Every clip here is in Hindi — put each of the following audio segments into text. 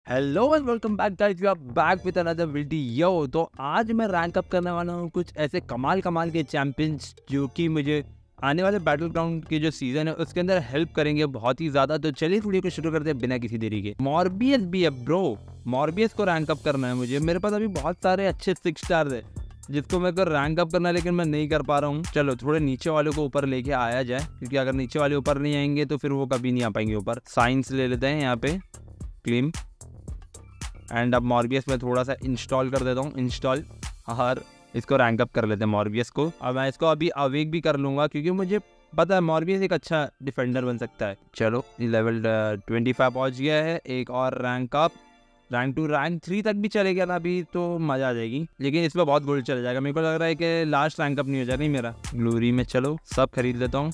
Hello and welcome back guys, we are back with another video. तो आज मैं रैंक अप करने वाला हूँ कुछ ऐसे कमाल के चैंपियंस जो कि मुझे आने वाले बैटल ग्राउंड के जो सीजन है उसके अंदर हेल्प करेंगे बहुत ही ज़्यादा। तो चलिए वीडियो को शुरू करते हैं बिना किसी देरी के। मॉर्बियस भी है ब्रो, मॉर्बियस को रैंक अप करना है मुझे। मेरे पास अभी बहुत सारे अच्छे 6 स्टार है जिसको मेरे को रैंक अप करना है, लेकिन मैं नहीं कर पा रहा हूँ। चलो थोड़े नीचे वालों को ऊपर लेके आया जाए, क्योंकि अगर नीचे वाले ऊपर नहीं आएंगे तो फिर वो कभी नहीं आ पाएंगे ऊपर। साइंस ले लेते हैं यहाँ पे, क्लीम। एंड अब मॉर्बियस में थोड़ा सा इंस्टॉल कर देता हूँ, इंस्टॉल, और इसको रैंक अप कर लेते हैं मॉर्बियस को। अब मैं इसको अभी अवेक भी कर लूँगा क्योंकि मुझे पता है मॉर्बियस एक अच्छा डिफेंडर बन सकता है। चलो लेवल 25 पहुँच गया है। एक और रैंक अप, रैंक 2 रैंक 3 तक भी चले गया ना अभी तो मज़ा आ जाएगी, लेकिन इसमें बहुत गोल्ड चला जाएगा। मेरे को लग रहा है कि लास्ट रैंक अप नहीं हो जाएगा मेरा। ग्लोरी में चलो सब खरीद लेता हूँ,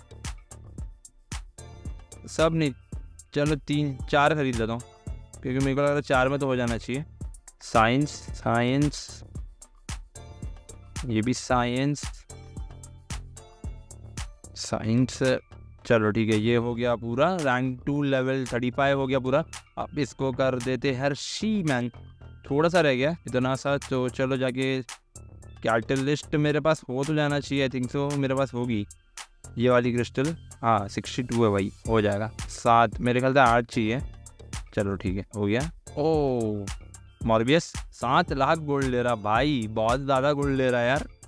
सब नहीं, चलो 3-4 खरीद लेता हूँ क्योंकि मेरे को लग रहा है 4 में तो हो जाना चाहिए। साइंस, ये भी साइंस। चलो ठीक है, ये हो गया पूरा। रैंक 2 लेवल 35 हो गया पूरा। अब इसको कर देते हर्षी मैन, थोड़ा सा रह गया इतना सा। तो चलो जाके कैटलिस्ट मेरे पास हो तो जाना चाहिए, आई थिंक सो मेरे पास होगी ये वाली क्रिस्टल। हाँ 62 है भाई, हो जाएगा। 7 मेरे ख्याल से 8 चाहिए। चलो ठीक है, हो गया। ओ मॉर्बियस 7 लाख गोल्ड ले रहा भाई, बहुत ज़्यादा गोल्ड ले रहा है यार।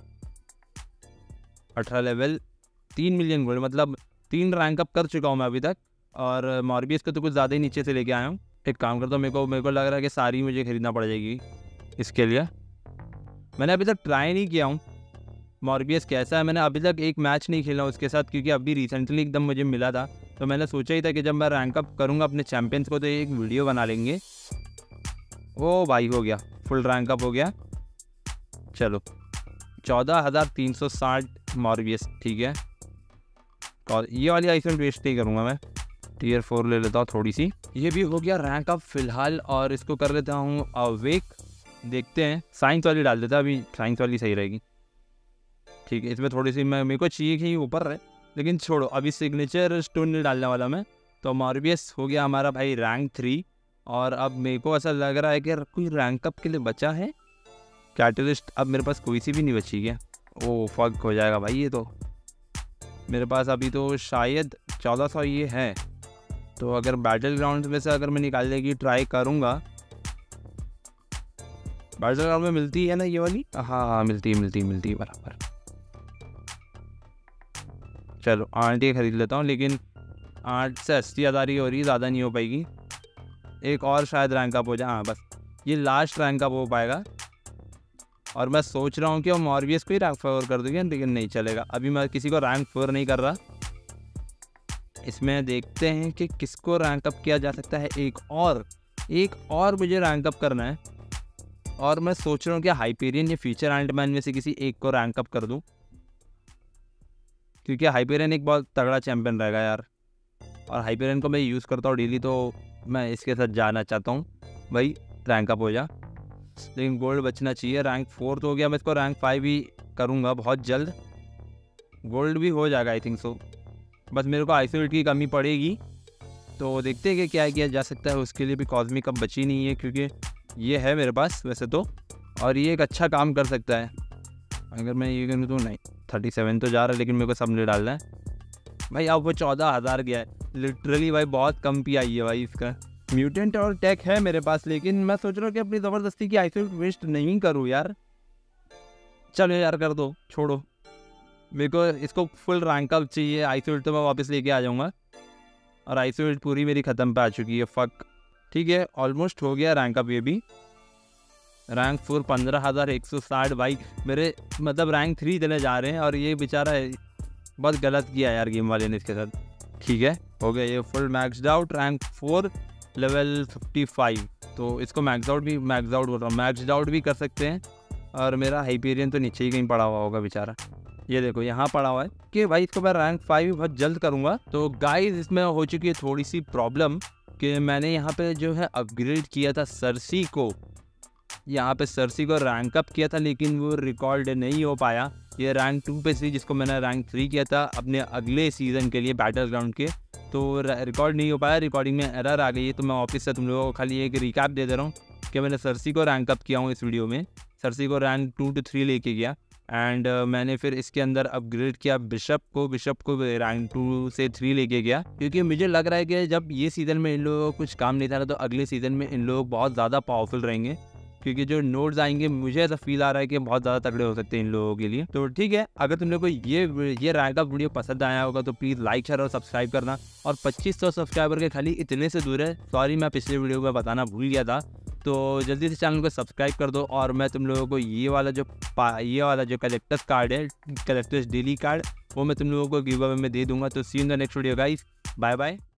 18 लेवल 3 मिलियन गोल्ड, मतलब 3 रैंक अप कर चुका हूँ मैं अभी तक। और मॉर्बियस को तो कुछ ज़्यादा ही नीचे से लेके आया हूँ। एक काम करता हूँ, मेरे को लग रहा है कि सारी मुझे खरीदना पड़ जाएगी इसके लिए। मैंने अभी तक ट्राई नहीं किया हूँ मॉर्बियस कैसा है। मैंने अभी तक एक मैच नहीं खेला उसके साथ, क्योंकि अभी रिसेंटली एकदम मुझे मिला था। तो मैंने सोचा ही था कि जब मैं रैंक अप करूँगा अपने चैंपियंस को तो एक वीडियो बना लेंगे। ओ भाई हो गया, फुल रैंक अप हो गया। चलो 14,360 मॉर्बियस, ठीक है। और ये वाली आइसमेंट वेस्ट नहीं करूँगा मैं, टियर 4 ले लेता हूँ थोड़ी सी। ये भी हो गया रैंक अप फिलहाल, और इसको कर लेता हूँ अवेक। देखते हैं, साइंस वाली डाल देता, अभी साइंस वाली सही रहेगी। ठीक है, इसमें थोड़ी सी मेरे को चाहिए कि ऊपर रहे, लेकिन छोड़ो, अभी सिग्नेचर स्टोन नहीं डालने वाला मैं। तो मॉर्बियस हो गया हमारा भाई रैंक 3। और अब मेरे को ऐसा लग रहा है कि कोई रैंक अप के लिए बचा है। कैटलिस्ट अब मेरे पास कोई सी भी नहीं बची है। ओ फक हो जाएगा भाई ये तो। मेरे पास अभी तो शायद 1400 ये है। तो अगर बैटल ग्राउंड में से अगर मैं निकालने की ट्राई करूँगा, बैटल ग्राउंड में मिलती है ना ये वाली। हाँ मिलती है बराबर। चलो 8 ही खरीद लेता हूँ, लेकिन 8 से 80,000 ही हो रही, ज़्यादा नहीं हो पाएगी। एक और शायद रैंक अप हो जाए, हाँ बस ये लास्ट रैंक अप हो पाएगा। और मैं सोच रहा हूँ कि मॉर्बियस को ही रैंक 4 कर दूँगा, लेकिन नहीं चलेगा, अभी मैं किसी को रैंक 4 नहीं कर रहा। इसमें देखते हैं कि किसको रैंक अप किया जा सकता है। एक और मुझे रैंक अप करना है, और मैं सोच रहा हूँ कि हाइपेरियन या फ्यूचर एंटमैन में से किसी एक को रैंक अप कर दूँ, क्योंकि हाइपेरियन एक बहुत तगड़ा चैंपियन रहेगा यार। और हाइपेरियन को मैं यूज़ करता हूँ डेली, तो मैं इसके साथ जाना चाहता हूँ भाई। रैंक अप हो जा, लेकिन गोल्ड बचना चाहिए। रैंक 4 तो हो गया, मैं इसको रैंक 5 ही करूँगा बहुत जल्द। गोल्ड भी हो जाएगा आई थिंक सो, बस मेरे को आइसोलेट की कमी पड़ेगी। तो देखते हैं कि क्या किया जा सकता है। उसके लिए भी कॉस्मिक अब बची नहीं है, क्योंकि ये है मेरे पास वैसे तो, और ये एक अच्छा काम कर सकता है। अगर मैं ये करूँ तो नहीं, 37 तो जा रहा है, लेकिन मेरे को सब नहीं डालना है भाई। अब वो 14,000 गया है लिटरली भाई, बहुत कम पी आई है भाई इसका। म्यूटेंट और टेक है मेरे पास, लेकिन मैं सोच रहा हूँ कि अपनी ज़बरदस्ती की आइसोलेट वेस्ट नहीं करूँ यार। चलो यार कर दो, छोड़ो, मेरे को इसको फुल रैंक अप चाहिए। आइसोलेट तो मैं वापस लेके आ जाऊँगा, और आइसोलेट पूरी मेरी ख़त्म पे आ चुकी है। फक, ठीक है, ऑलमोस्ट हो गया रैंक अप। ये भी रैंक 4 15,160 भाई मेरे, मतलब रैंक 3 देने जा रहे हैं, और ये बेचारा बहुत गलत किया यार गेम वाले ने इसके साथ। ठीक है, हो गया ये full maxed out. Rank 4 level 55, तो इसको मैक्सड आउट भी कर सकते हैं। और मेरा हाइपेरियन तो नीचे ही कहीं पड़ा हुआ होगा बेचारा, ये देखो यहाँ पड़ा हुआ है कि भाई इसको मैं रैंक 5 बहुत जल्द करूँगा। तो गाइस इसमें हो चुकी है थोड़ी सी प्रॉब्लम कि मैंने यहाँ पे जो है अपग्रेड किया था सरसी को, यहाँ पे सरसी को रैंक अप किया था, लेकिन वो रिकॉर्ड नहीं हो पाया। ये रैंक 2 पे थी जिसको मैंने रैंक 3 किया था अपने अगले सीज़न के लिए बैटल ग्राउंड के। तो रिकॉर्ड नहीं हो पाया, रिकॉर्डिंग में एरर आ गई है। तो मैं वापस से तुम लोगों को खाली एक रिकैप दे रहा हूँ कि मैंने सरसी को रैंक अप किया हूँ इस वीडियो में। सरसी को रैंक 2 to 3 लेके गया एंड मैंने फिर इसके अंदर अपग्रेड किया बिशप को रैंक 2 से 3 लेके गया, क्योंकि मुझे लग रहा है कि जब ये सीज़न में इन लोगों को कुछ काम नहीं था ना, तो अगले सीज़न में इन लोग बहुत ज़्यादा पावरफुल रहेंगे, क्योंकि जो नोड्स आएंगे मुझे ऐसा फील आ रहा है कि बहुत ज़्यादा तगड़े हो सकते हैं इन लोगों के लिए। तो ठीक है, अगर तुम लोग को ये रैंक अप वीडियो पसंद आया होगा तो प्लीज़ लाइक शेयर और सब्सक्राइब करना। और 2500 सब्सक्राइबर के खाली इतने से दूर है, सॉरी मैं पिछले वीडियो में बताना भूल गया था। तो जल्दी से चैनल को सब्सक्राइब कर दो और मैं तुम लोगों को ये वाला जो कलेक्टर्स कार्ड है, कलेक्टर्स डेली कार्ड, वो मैं तुम लोगों को गिव अवे में दे दूंगा। तो see in the next video guys, bye bye.